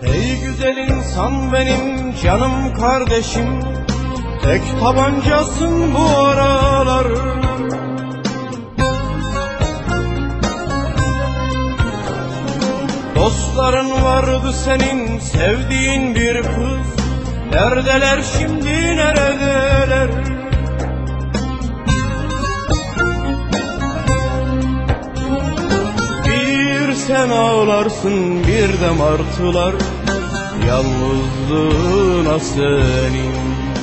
Ey güzel insan benim canım kardeşim, tek tabancasın bu aralar. Dostların vardı senin, sevdiğin bir kız. Neredeler şimdi, neredeler? Bir sen ağlarsın, bir de martılar yalnızlığına senin.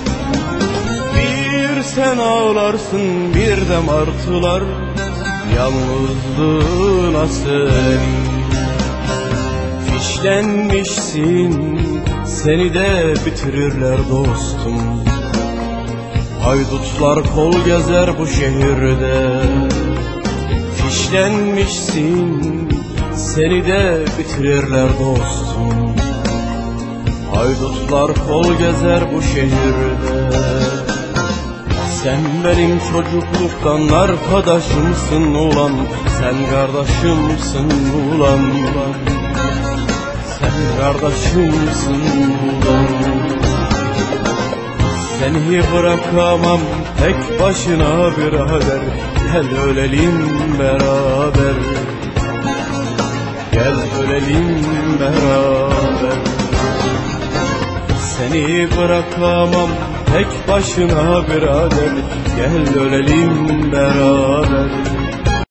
Bir sen ağlarsın, bir de martılar yalnızlığına senin. Fişlenmişsin, seni de bitirirler dostum. Haydutlar kol gezer bu şehirde. Fişlenmişsin, seni de bitirirler dostum. Haydutlar kol gezer bu şehirde. Sen benim çocukluktan arkadaşımsın ulan, sen kardeşimsin ulan. Sen kardeşimsin ulan. Seni bırakamam tek başına birader, gel ölelim beraber. Gel ölelim beraber. Seni bırakamam tek başına birader, gel ölelim beraber.